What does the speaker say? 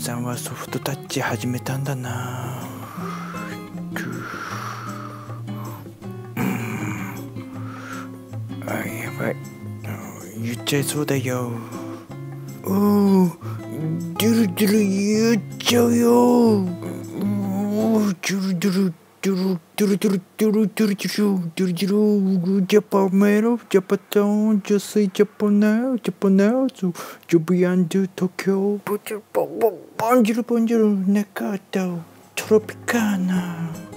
さんはソフトタッチ始めたんだな。あ、やばい、言っちゃいそうだよ。おー、ドゥルドゥル言っちゃうよ。おー、ドゥルドゥルドゥルドゥルドゥルドゥルドゥルドゥルドゥルドゥルジャパメロジャパタウンジャスイジャパナジャパナズジョビアンド東京ボンジュルボンジュル中田トロピカーナ。